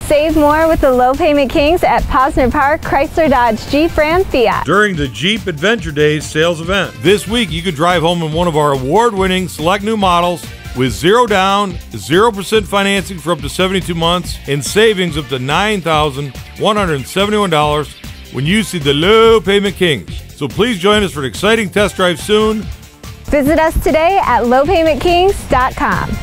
Save more with the low payment kings at Posner Park, Chrysler, Dodge, Jeep, Ram, Fiat. During the Jeep Adventure Days sales event. This week, you could drive home in one of our award-winning select new models with 0 down, 0% financing for up to 72 months, and savings up to $9,171 when you see the low payment kings. So please join us for an exciting test drive soon. Visit us today at lowpaymentkings.com.